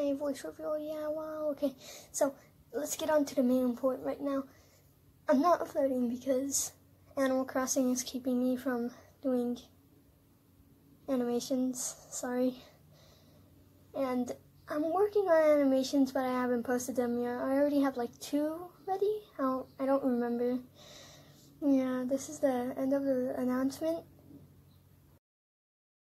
my voice reveal. Yeah, wow, okay. So, let's get on to the main point right now. I'm not uploading because Animal Crossing is keeping me from doing animations, sorry. And I'm working on animations, but I haven't posted them yet. I already have like 2 ready. I don't remember. Yeah, this is the end of the announcement.